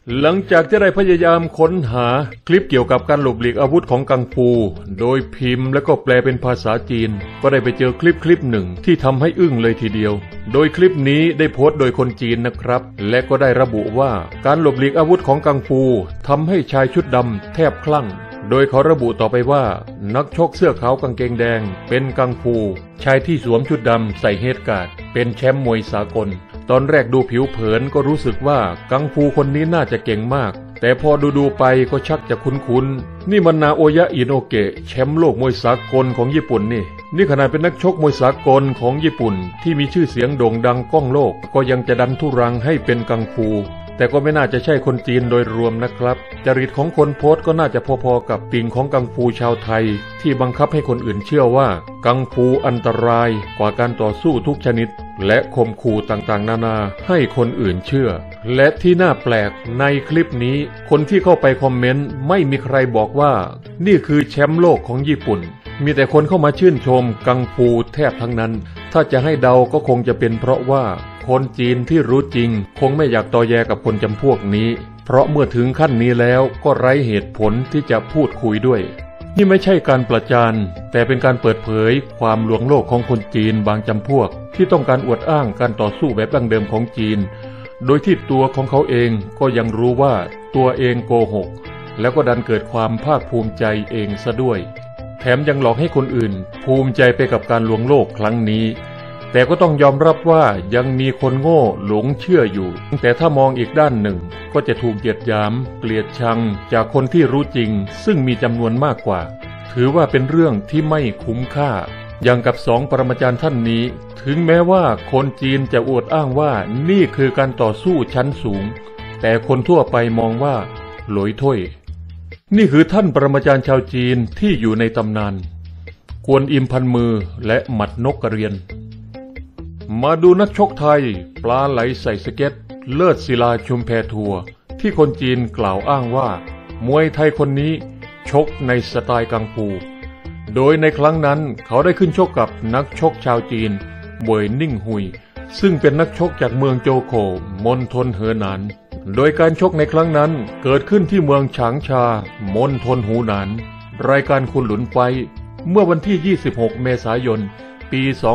หลังจากที่ได้พยายามค้นหาคลิปเกี่ยวกับการหลบหลีกอาวุธของกังฟูโดยพิมพ์และก็แปลเป็นภาษาจีนก็ได้ไปเจอคลิปหนึ่งที่ทำให้อึ้งเลยทีเดียวโดยคลิปนี้ได้โพสต์โดยคนจีนนะครับและก็ได้ระบุว่าการหลบหลีกอาวุธของกังฟูทำให้ชายชุดดำแทบคลั่งโดยเขาระบุต่อไปว่านักชกเสื้อขาวกางเกงแดงเป็นกังฟูชายที่สวมชุดดำใส่เฮดการ์ดเป็นแชมป์มวยสากลตอนแรกดูผิวเผินก็รู้สึกว่ากังฟูคนนี้น่าจะเก่งมากแต่พอดูไปก็ชักจะคุ้นนี่มันนาโอยะอิโนเกะแชมป์โลกมวยสากลของญี่ปุ่นนี่ขนาดเป็นนักชกมวยสากลของญี่ปุ่นที่มีชื่อเสียงโด่งดังก้องโลกก็ยังจะดันทุรังให้เป็นกังฟูแต่ก็ไม่น่าจะใช่คนจีนโดยรวมนะครับจริตของคนโพสต์ก็น่าจะพอๆกับติ่งของกังฟูชาวไทยที่บังคับให้คนอื่นเชื่อว่ากังฟูอันตรายกว่าการต่อสู้ทุกชนิดและข่มขู่ต่างๆนานาให้คนอื่นเชื่อและที่น่าแปลกในคลิปนี้คนที่เข้าไปคอมเมนต์ไม่มีใครบอกว่านี่คือแชมป์โลกของญี่ปุ่นมีแต่คนเข้ามาชื่นชมกังฟูแทบทั้งนั้นถ้าจะให้เดาก็คงจะเป็นเพราะว่าคนจีนที่รู้จริงคงไม่อยากตอแยกับคนจำพวกนี้เพราะเมื่อถึงขั้นนี้แล้วก็ไร้เหตุผลที่จะพูดคุยด้วยนี่ไม่ใช่การประจานแต่เป็นการเปิดเผยความลวงโลกของคนจีนบางจำพวกที่ต้องการอวดอ้างการต่อสู้แบบดั้งเดิมของจีนโดยที่ตัวของเขาเองก็ยังรู้ว่าตัวเองโกหกแล้วก็ดันเกิดความภาคภูมิใจเองซะด้วยแถมยังหลอกให้คนอื่นภูมิใจไปกับการลวงโลกครั้งนี้แต่ก็ต้องยอมรับว่ายังมีคนโง่หลงเชื่ออยู่แต่ถ้ามองอีกด้านหนึ่งก็จะถูกเหยียดหยามเกลียดชังจากคนที่รู้จริงซึ่งมีจำนวนมากกว่าถือว่าเป็นเรื่องที่ไม่คุ้มค่าอย่างกับสองปรมาจารย์ท่านนี้ถึงแม้ว่าคนจีนจะอวดอ้างว่านี่คือการต่อสู้ชั้นสูงแต่คนทั่วไปมองว่าหลอยถ้วยนี่คือท่านปรมาจารย์ชาวจีนที่อยู่ในตำนานกวนอิมพันมือและหมัดนกกระเรียนมาดูนักชกไทยปลาไหลใส่สเก็ตเลิศศิลาชุมแพทัวร์ที่คนจีนกล่าวอ้างว่ามวยไทยคนนี้ชกในสไตล์กังฟูโดยในครั้งนั้นเขาได้ขึ้นชกกับนักชกชาวจีนเวยนิ่งหุยซึ่งเป็นนักชกจากเมืองโจโคมณฑลเหอหนานโดยการชกในครั้งนั้นเกิดขึ้นที่เมืองฉางชามณฑลหูหนานรายการคุณหลุนไฟเมื่อวันที่ 26 เมษายน ปี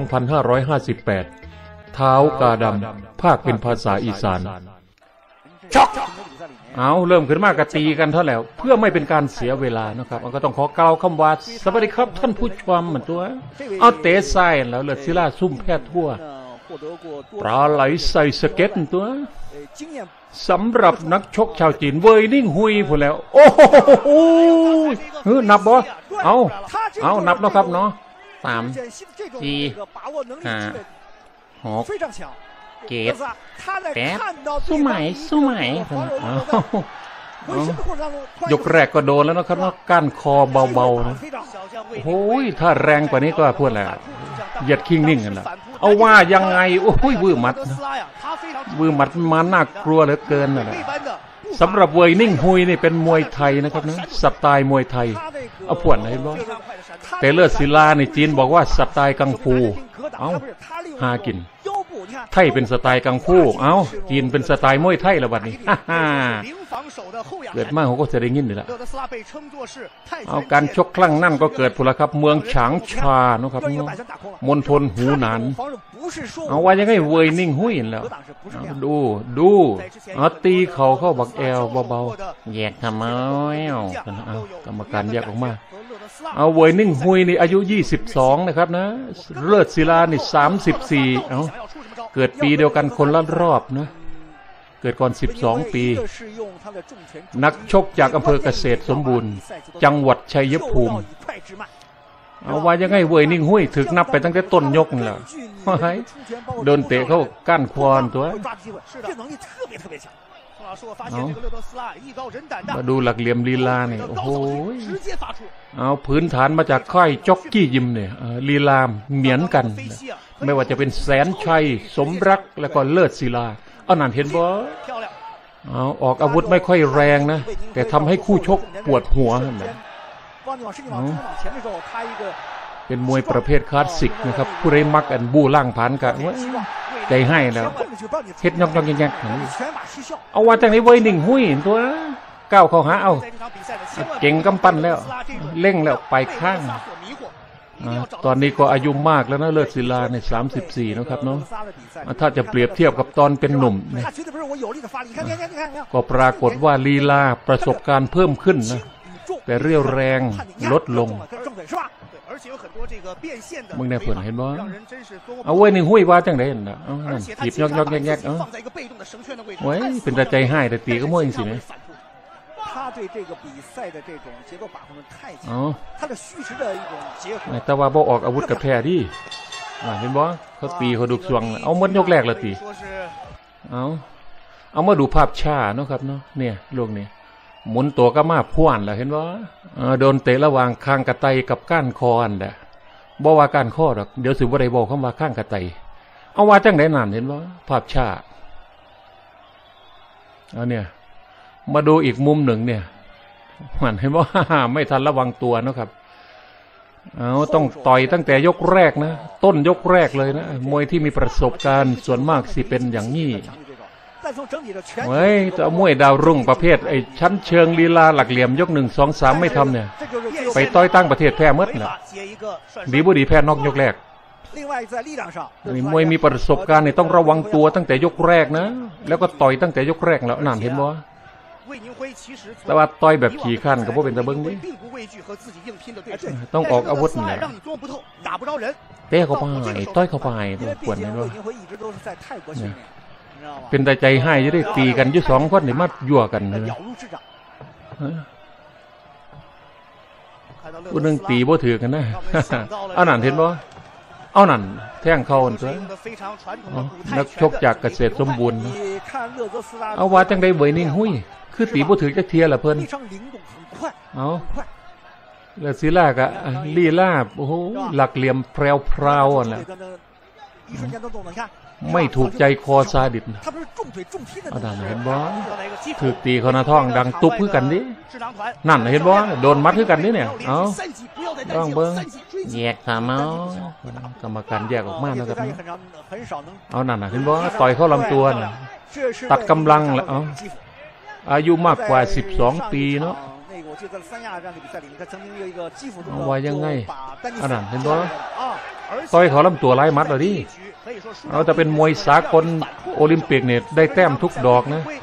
2558 เท้ากาดำภาคเป็นภาษาอีสานช็อกเอาเริ่มขึ้นมากตีกันเท่าแล้วเพื่อไม่เป็นการเสียเวลานะครับก็ต้องขอกล่าวคำว่าสวัสดีครับท่านผู้ชมเหมือนตัวเอาเตะไส้แล้วเลือดศิลาซุ่มแพทย์ทั่วปลาไหลใส่สเก็ตตัวสำหรับนักชกชาวจีนเวยนิ่งหุยพูดแล้วโอ้โหนับบ่เอานับเนาะครับเนาะ3 4 5 6 7 8สู้ไหมยกแรกก็โดนแล้วนะครับว่าก้านคอเบาๆนะโอ้ยถ้าแรงกว่านี้ก็พูดแล้วเหยียดคิงนิ่งกันละเอาว่ายังไงโอ้ยวื้อมัดมันน่ากลัวเหลือเกินนะสำหรับเวยนิ่งหุยนี่เป็นมวยไทยนะครับนะสไตล์มวยไทยเอาพวดไหนบ้างแต่เลือดศิลาในจีนบอกว่าสไตล์กังฟูเอาหากินไทยเป็นสไตล์กังฟูเอาจีนเป็นสไตล์มวยไทยแล้วบัดนี้เกิดมากเขาก็จะได้ยินเลยละเอาการชกครั้งนั่นก็เกิดผุละครับเมืองฉางชานะครับมณฑลหูหนานเอาว่ายังไงเวยนิ่งหุยแล้วดูเอาตีเขาเข้าบักแอลเบาๆแยกทำไมเอากรรมการแยกออกมาเอาเวยนิ่งหุยนี่อายุ22นะครับนะเลิศศิลานี่34เอาเกิดปีเดียวกันคนละรอบนะเกิดก่อน12 ปีนักชกจากอำเภอเกษตรสมบูรณ์จังหวัดชัยภูมิเอาว่ายังไงเวยนิ่งหุยถึกนับไปตั้งแต่ต้นยกนี่แหละโดนเตะเข้าก้านควอนตัวมาดูหลักเหลี่ยมลีลาเนี่ยโอ้โหเอาพื้นฐานมาจากค่ายจ็อกกี้ยิมเนี่ยลีลาเหมือนกันไม่ว่าจะเป็นแสนชัยสมรักแล้วก็เลิศศิลาเอานั่นเห็นบ่เอาออกอาวุธไม่ค่อยแรงนะแต่ทำให้คู่ชกปวดหัวเห็นไหมเป็นมวยประเภทคลาสสิกนะครับผู้ใดมักอันบู้ล่างผ่านกันใจให้แล้วเฮ็ดยอกๆแยกๆเอาว่าจังได๋เว้ยนิ่งหุ้ยตัวก้าวเข้าหาเอาเก่งกำปั้นแล้วเร่งแล้วไปข้างตอนนี้ก็อายุมากแล้วนะเลิศศิลาใน34นะครับเนาะถ้าจะเปรียบเทียบกับตอนเป็นหนุ่มเนี่ยก็ปรากฏว่าลีลาประสบการณ์เพิ่มขึ้นนะแต่เรี่ยวแรงลดลงมึงได้เพิ่นเห็นบ่เอาไว้นี่หุ้ยว่าจังได๋น่ะหยิบยอกๆแยกๆโอ้ยเป็นตาใจให้แต่ตีก็มั่วจังซี่นะ他对这个比赛的这种节奏把控的太强，他的虚实的一种结合。 แต่ว่าบ่ออกอาวุธกับแพ้ดิเห็นบ่เขาตีเขาดุกสวงเอาหมดยกแรกละตีเอามาดูภาพช้าเนาะครับเนาะเนี่ยลูกนี้หมุนตัวก็มาพ่วนล่ะเห็นบ่โดนเตะระหว่างคางกระไตกับก้านคออันน่ะบ่ว่าก้านคอดอกเดี๋ยวสิบ่ได้บอกคำว่าข้างกระไตเอาว่าจังได๋นั่นเห็นบ่ภาพช้าเอาเนี่ยมาดูอีกมุมหนึ่งเนี่ยมันเห็นว่าไม่ทันระวังตัวนะครับต้องต่อยตั้งแต่ยกแรกนะต้นยกแรกเลยนะมวยที่มีประสบการณ์ส่วนมากสิเป็นอย่างนี้เฮ้ยจะมวยดาวรุ่งประเภทไอ้ชั้นเชิงลีลาหลักเหลี่ยมยก1 2 3ไม่ทำเนี่ยไปต่อยตั้งประเทศแพ้หมดแหละดีบ่ดีแพ้นอกยกแรกมวยมีประสบการณ์เนี่ยต้องระวังตัวตั้งแต่ยกแรกนะแล้วก็ต่อยตั้งแต่ยกแรกแล้วนั่นเห็นบ่แต่ว่าต่อยแบบขี่ขั้นกับพวกเป็นตะเบิ้งนี่ต้องออกอาวุธเนี่ยเตะเข้าไปต่อยเข้าไปตัวปวดนี่ด้วยเป็นใจให้จะได้ตีกันอยู่2คนนี่มายั่วกันเลยผู้นึงตีบ่ถือกันนะเอานั่นเห็นบ่เอานั่นแท่งเข้าอันตัวนักชกจากเกษตรสมบูรณ์เอาว่าจังได้เว้ยนิ่งหุ้ยคือตีบ่ถือจักเทียล่ะเพิ่นเอาแล้วศิลากะลีลาโอ้โหหลักเหลี่ยมแพรวๆอ่ะแหละไม่ถูกใจคอซาดิสเอาด่านเห็นบ่ถูกตีเขาหน้าท้องดังตุ๊บคือกันดินั่นเห็นบ่โดนมัดคือกันนี่เนี่ยเอาต้องเบิ่งแยกตามเอากรรมการแยกออกมาแล้วครับเอานั่นน่ะเห็นบ่ต่อยเข้าลำตัวน่ะตัดกำลังแล้วเอาอายุมากกว่า12 ปีเนาะว่ายังไงอันนั้นเห็นบ่ต่อยเขาลำตัวไล่มัดเลยดิเอาแต่เป็นมวยสากลโอลิมปิกเนี่ยได้แต้มทุกดอกนะ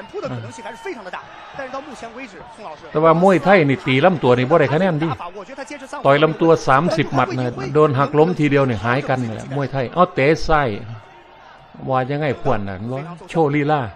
แต่ว่ามวยไทยนี่ตีลำตัวนี่บ่ได้คะแนนดิต่อยลำตัว30 หมัดนะโดนหักล้มทีเดียวเนี่ยหายกันแหละมวยไทยเอาเตะไส้ว่ายังไงพวนน่ะโชว์ลีลา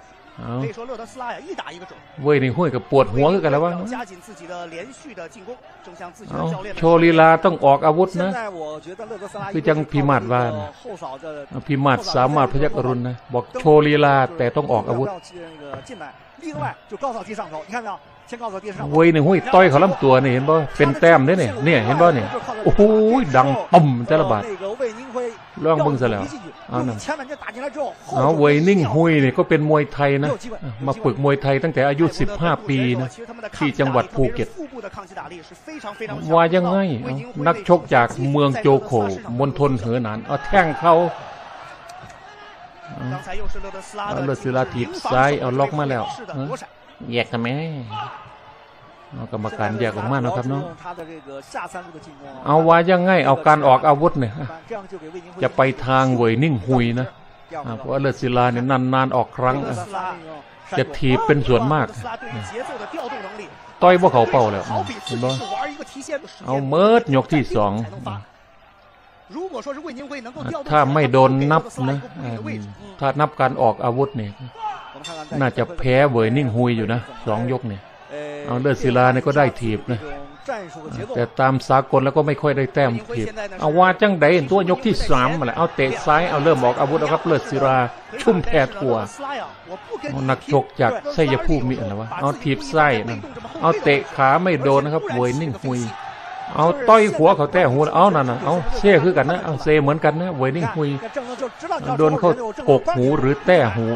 เว้ยนี่ห้วยกับปวดหัวกันแล้ววะโชว์ลีลาต้องออกอาวุธนะคือจังพิมาศว่าพิมาศสามารถพยัคฆ์อรุณนะบอกโชว์ลีลาแต่ต้องออกอาวุธเว้ยนี่ห้วยต่อยเขาลำตัวนี่เห็นบ่เป็นแต้มเนี่ยเนี่ยเห็นบ่เนี่ยโอ้โหดังต่ำแต่ละบาทลองเบิ่งซะแล้วเอาเว้ยนิ่งหุยนี่ก็เป็นมวยไทยนะมาฝึกมวยไทยตั้งแต่อายุ15 ปีนะที่จังหวัดภูเก็ตว่ายังไงนักชกจากเมืองโจโขมณฑลเหอหนานเอาแท่งเข้าเอาเลือดศิลาถีบซ้ายเอาล็อกมาแล้วแยกกันไหมกรรมการแยกออกมานะครับเนาะเอาว่ายังไงเอาการออกอาวุธเนี่ยจะไปทางเว่ยนิ่งหุยนะเพราะเลือดศิลาเนี่ยนานๆออกครั้งจะถีบเป็นส่วนมากต่อยว่าเขาเป่าแล้วเห็นบ่เอาเมิดยกที่2ถ้าไม่โดนนับนะถ้านับการออกอาวุธเนี่ยน่าจะแพ้เว่ยนิ่งหุยอยู่นะ2 ยกเนี่ยเอาเลือดศิลาเนี่ยก็ได้ถีบนะแต่ตามสากลแล้วก็ไม่ค่อยได้แต้มถีบเอาว่าจังไดตัวยกที่3มาแล้วเอาเตะซ้ายเอาเริ่มออกอาวุธแล้วครับเลือดศิลาชุ่มแพ้ทั่วนักชกจากชัยภูมิมีอะไรวะเอาถีบซ้ายนั่นเอาเตะขาไม่โดนนะครับเว่ยนิ่งหุยเอาต่อยหัวเขาแต้หัวเอานั่นน่ะเอาเซ่คือกันนะเอาเซ่เหมือนกันนะเว่ยนิ่งหุยโดนเขากกหูหรือแต้หู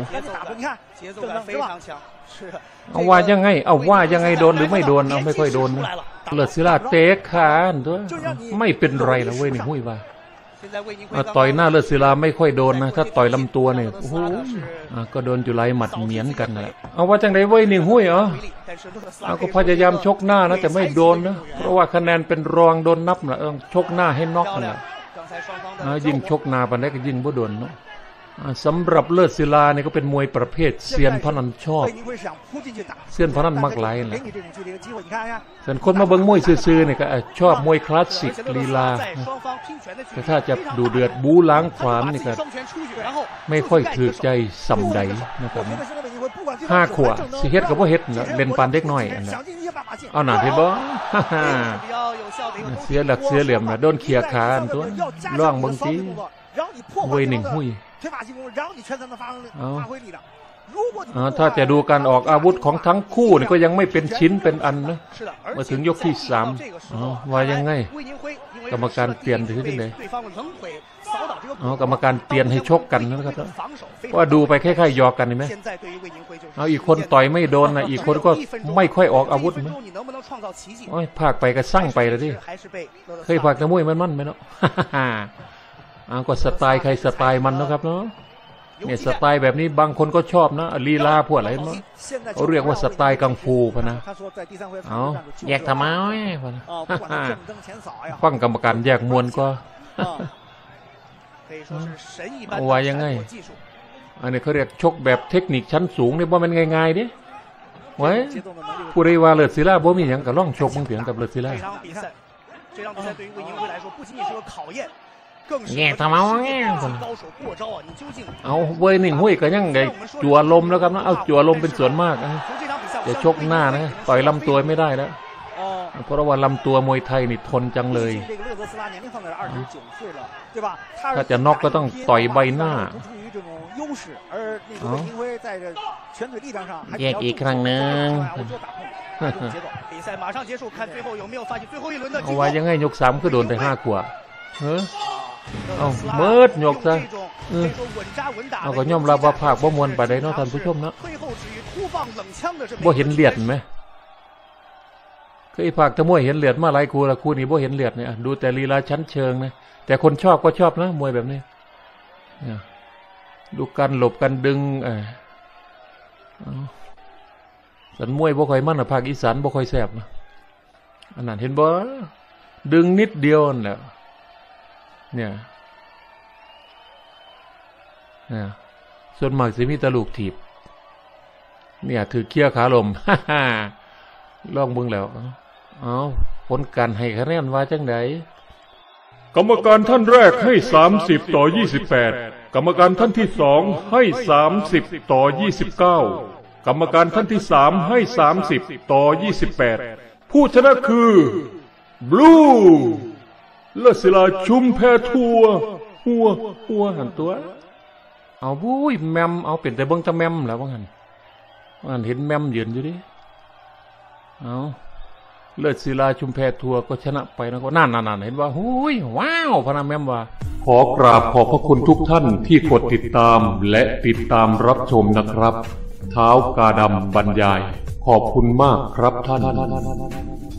เอาว่ายังไงเอาว่ายังไงโดนหรือไม่โดนเอาไม่ค่อยโดนนะเลิศศิลาเตะขาตัวไม่เป็นไรแล้วเว้ยนี่หุ้ยว่าต่อยหน้าเลิศศิลาไม่ค่อยโดนนะถ้าต่อยลำตัวเนี่ยโอ้โหก็โดนจุไลหมัดเหมียนกันนะเอาว่าจังไดเว้ยนี่หุ้ยเอาก็พยายามชกหน้านะแต่ไม่โดนนะเพราะว่าคะแนนเป็นรองโดนนับนะชกหน้าให้น็อกนะยิ่งชกหน้าปานใดก็ยิ่งบ่โดนเนาะสำหรับเลิศศิลาเนี่ยก็เป็นมวยประเภทเซียนพนันชอบเซียนพนันมักหลายแหละส่วนคนมาเบิ่งมวยซื่อๆเนี่ยก็ชอบมวยคลาสสิกลีลาแต่ถ้าจะดูเดือดบู๊ล้างผลาญนี่ก็ไม่ค่อยถือใจสำใดนะครับ5 ขวบสิเฮ็ดก็บ่เฮ็ดเล่นปานเด็กน้อยอันนั้นเอาหน่าเห็นบ่เสียหลักเสียเหลี่ยมนะโดนเขี่ยขาอันตัวล่องบางทีเว้ยหนึ่งหุ้ยถ้าจะดูการออกอาวุธของทั้งคู่นี่ก็ยังไม่เป็นชิ้นเป็นอันนะมาถึงยกที่3ว่ายังไงกรรมการเปลี่ยนถึงที่ไหนกรรมการเปลี่ยนให้ชกกันนะครับว่าดูไปแค่ๆหยอกกันเห็นไหมอีกคนต่อยไม่โดนนะอีกคนก็ไม่ค่อยออกอาวุธนะภาคไปก็สั่งไปเลยดิเคยภาคตะมุ้ยมันไหมเนาะก็สไตล์ใครสไตล์มันนะครับเนาะเนี่ยสไตล์แบบนี้บางคนก็ชอบนะลีลาพวกอะไรเนาะเขาเรียกว่าสไตล์กังฟูพะนะแยกทำไมพะนะฟังกรรมการแยกมวลก็เอาไว้ยังไงอันนี้เขาเรียกชกแบบเทคนิคชั้นสูงเนี่ยว่ามันง่ายๆดิไว้ผู้ใดว่าเลิศศิลาบ่มีอย่างกับล่องชกมึงเถียงกับเลิศศิลาแง่ทำเอาแง่เอาเว้ยหนึ่งหุ้ยก็ยังไงจั่วลมแล้วครับนะเอาจั่วลมเป็นส่วนมากจะชกหน้านะต่อยลำตัวไม่ได้แล้วเพราะว่าลำตัวมวยไทยนี่ทนจังเลยถ้าจะน็อกก็ต้องต่อยใบหน้าแยกอีกครั้งหนึ่งเอาไว้ยังไงยก3ก็โดนแต่5 ขวบเอาเมิดยกซะเอาก็ย่อมรับว่าภาคบ่มวนไปได้เนาะท่านผู้ชมเนาะบ่เห็นเลียดไหมเคยภาคตะมวยเห็นเลียดมาหลายคู่ละคู่นี้บ่เห็นเลียดเนี่ยดูแต่ลีลาชั้นเชิงนะแต่คนชอบก็ชอบนะมวยแบบนี้ดูการหลบกันดึงสันมวยบ่ค่อยมั่นภาคอีสานบ่ค่อยแซ่บนะอันนั้นเห็นบ่ดึงนิดเดียวนั่นแหละเนี่ยส่วนมากสิมีตะลูกถีบเนี่ยถือเขี้ยขาลม ลองเบิ่งแล้วเอาผลการให้คะแนนว่าจังไดกรรมการท่านแรกให้30-28กรรมการท่านที่2ให้30-29กรรมการท่านที่3ให้30-28ผู้ชนะคือบลูเลิศศิลาชุมแพทัวหัวหันตัวเอาบุ้ยแมมเอาเป็นแต่เบิ่งตะแมมแล้วว่างั้นเห็นแมมยืนอยู่ดิเอาเลิศศิลาชุมแพทัวก็ชนะไปนะก็นั่นเห็นว่าหุยว้าวพนักแมมว่าขอกราบขอบพระคุณทุกท่านที่กดติดตามและติดตามรับชมนะครับท้าวกาดำบรรยายขอบคุณมากครับท่าน